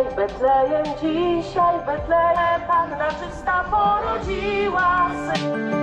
dzisiaj Betlejem Panna czysta porodziła syn.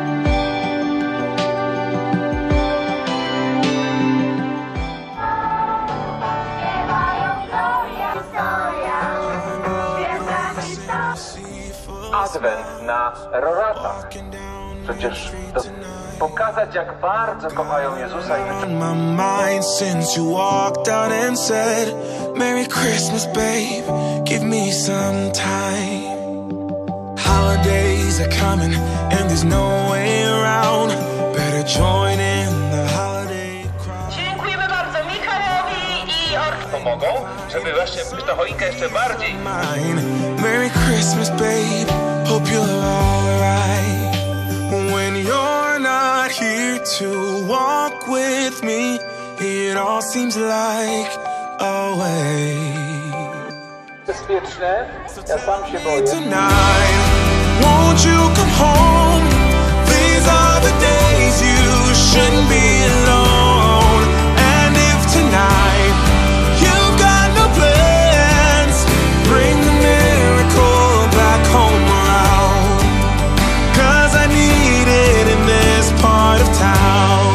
Adwent na roratach. Przecież to pokazać, jak bardzo kochają Jezusa i my mind since you walked out and said, Merry Christmas, babe, give me some time. Holidays are coming and there's no way around. Better join in the holiday crowd. Dziękujemy bardzo Michałowi i pomogą, żeby właśnie być ta choinka jeszcze bardziej. Merry Christmas, babe, hope you're alright. When you're not here to walk with me, it all seems like a wait. Bezpieczne, ja sam się boję. Tonight, won't you come home? These are the days you shouldn't be alone. And if tonight you've got no plans, bring the miracle back home around. 'Cause I need it in this part of town.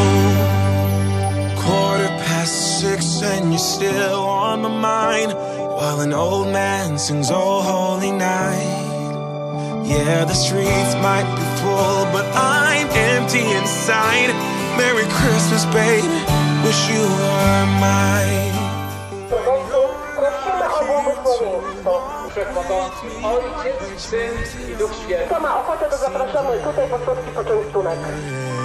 6:15 and you're still on my mind, while an old man sings "Oh Holy Night." Yeah, the streets might be full, but I'm empty inside. Merry Christmas, baby, wish you were mine. prosimy o błogosławieństwo. Wszechmogący Ojciec, Syn i Duch Święty. Kto ma ochotę, to zapraszamy tutaj po słodki poczęstunek.